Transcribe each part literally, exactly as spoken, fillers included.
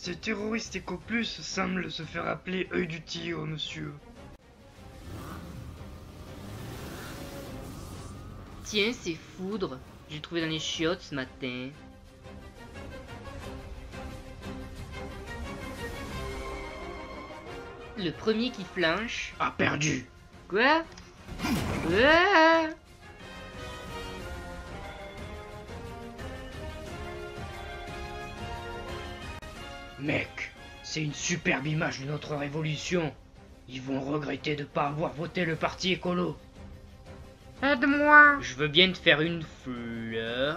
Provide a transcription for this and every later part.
Ce terroriste Éco-Plus semble se faire appeler œil du tigre, monsieur. Tiens, c'est Foudre. J'ai trouvé dans les chiottes ce matin. Le premier qui flanche a perdu. Quoi? Ah! Mec, c'est une superbe image de notre révolution. Ils vont regretter de pas avoir voté le parti écolo. Aide-moi. Je veux bien te faire une fleur.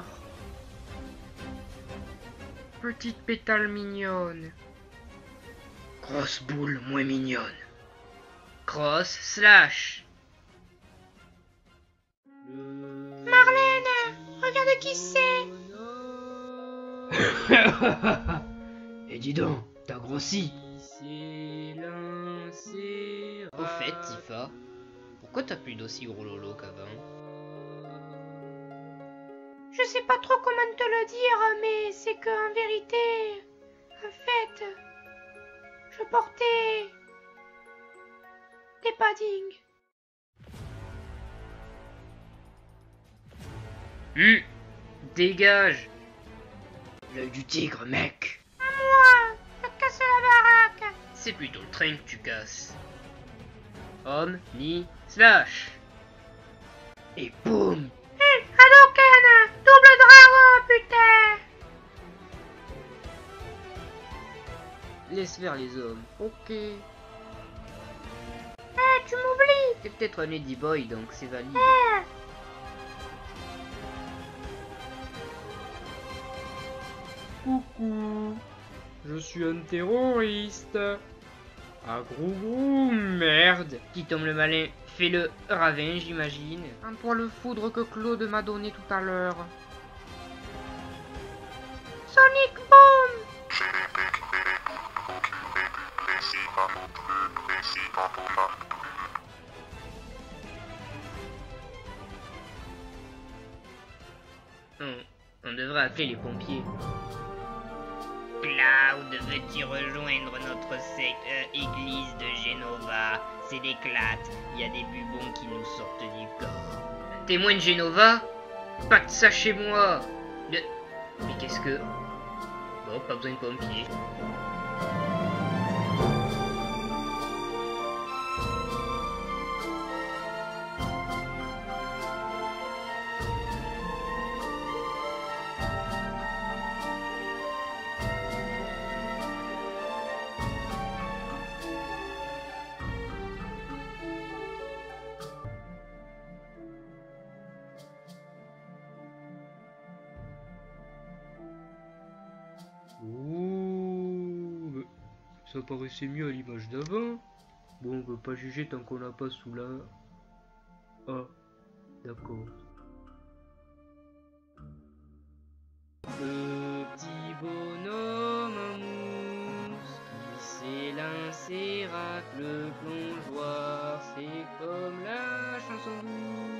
Petite pétale mignonne. Grosse boule moins mignonne. Cross slash. Marlène, regarde qui c'est. Et dis donc, t'as grossi. Au fait, Tifa, pourquoi t'as plus d'aussi gros lolo qu'avant? Je sais pas trop comment te le dire, mais c'est qu'en vérité, en fait, je portais des paddings. Hum, dégage. L'œil du tigre, mec. À moi, je casse la baraque. C'est plutôt le train que tu casses. Homme, ni, slash. Et boum. Hum, Hadouken, double dragon, putain. Laisse faire les hommes. Ok. Eh, tu m'oublies. T'es peut-être un ladyboy, donc c'est valide. Eh. Coucou, je suis un terroriste. Ah gros gros merde. Qui tombe le malin, fais le ravin, j'imagine. Un toi le foudre que Claude m'a donné tout à l'heure. Sonic Boom. On, on devrait appeler les pompiers. Cloud, veux-tu rejoindre notre secte euh, église de Genova? C'est l'éclate, il y a des bubons qui nous sortent du corps. Témoin de Genova? Pas de ça chez moi. De... Mais qu'est-ce que... Bon, pas besoin de pompiers. Ouh, mais ça paraissait mieux à l'image d'avant. Bon, on peut pas juger tant qu'on l'a pas sous la... Ah, d'accord. Petit bonhomme mousse qui s'élancera le plongeoir, c'est comme la chanson douce.